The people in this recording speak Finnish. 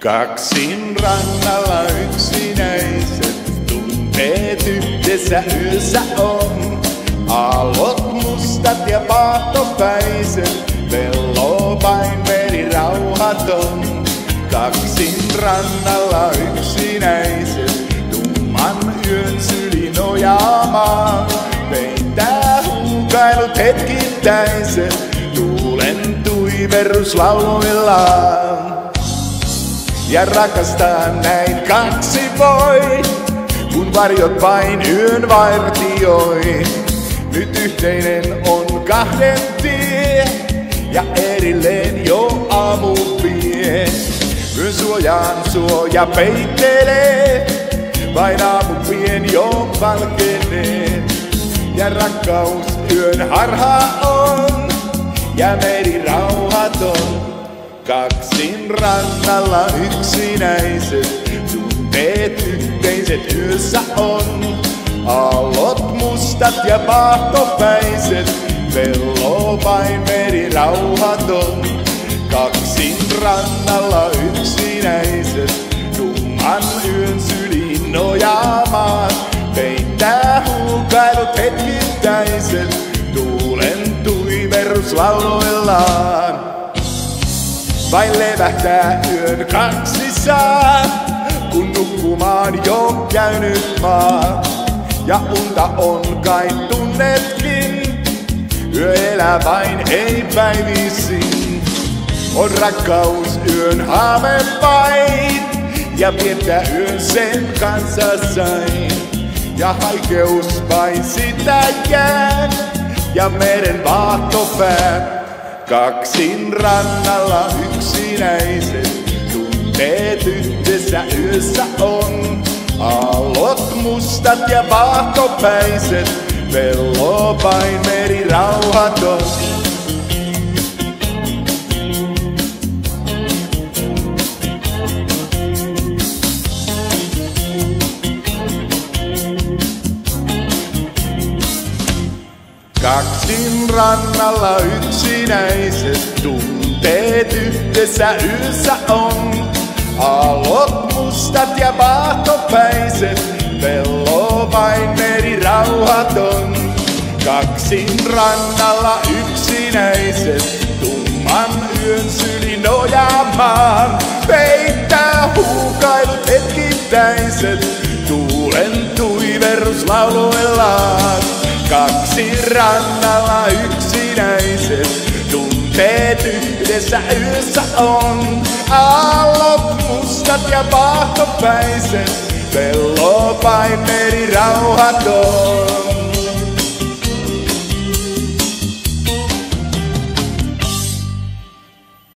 Kaksin rannalla yksinäiset tunteet yhdessä yössä on. Aallot mustat ja paahtopäiset, velloo vain meri rauhaton. Kaksin rannalla yksinäiset, tumman yön syli nojaamaan. Peittää huukailut hetkittäiset, tuulen tuiverrus lauloillaan. Ja rakastaa näin kaksi voi, kun varjot vain yön vartioi. Nyt yhteinen on kahden tie, ja erilleen jo aamu vie. Yön suojaan suoja peittelee, vain aamu pien jo valkenee. Ja rakkaus yön harha on, ja meri rauhaton. Kaksin rannalla yksinäiset, tunteet yhteiset yössä on. Aallot mustat ja paahtopäiset, velloo vain meri rauhaton. Kaksin rannalla yksinäiset, tumman yön syliin nojaamaan. Peittää huukailut hetkittäiset, tuulen tuiverus lauloillaan. Vain levähtää yön kaksissaan, kun nukkumaan jo käynyt maa. Ja unta on kai tunnetkin, yö elää vain ei päivisin. On rakkaus yön haave vain, ja viettää yön sen kanssa sain. Ja haikeus vain sitä jää, ja meren vaahtopää. Kaksin rannalla yksinäiset, tunteet yhdessä yössä on. Aallot mustat ja vaahtopäiset, velloo vain meri rauhaton. Kaksin rannalla yksinäiset, tunteet yhdessä yössä on. Aallot mustat ja vaahtopäiset, velloo vain meri rauhaton. Kaksin rannalla yksinäiset, tumman yön syli nojaamaan. Peittää huukailut hetkittäiset, tuulen tuiverus lauloillaan. Kaksin rannalla yksinäiset, tunteet yhdessä yössä on. Aallot mustat ja vaahtopäiset, velloo vain meri rauhaton.